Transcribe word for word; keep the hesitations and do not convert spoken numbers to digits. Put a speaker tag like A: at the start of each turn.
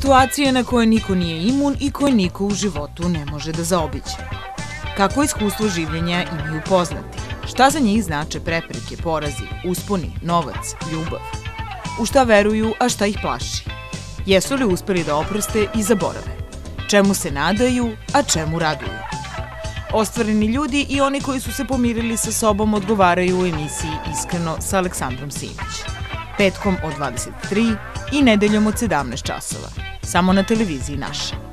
A: Situacije na koje niko nije imun i koje niko u životu ne može da zaobiđe. Kako iskustvo življenja imaju poznati? Šta za njih znače prepreke, porazi, usponi, novac, ljubav? U šta veruju, a šta ih plaši? Jesu li uspeli da oproste i zaborave? Čemu se nadaju, a čemu raduju? Ostvareni ljudi i oni koji su se pomirili sa sobom odgovaraju u emisiji Iskreno sa Aleksandrom Simić. Petkom od dvadeset tri i nedeljom od sedamnaest časova. Samo na televiziji Naša.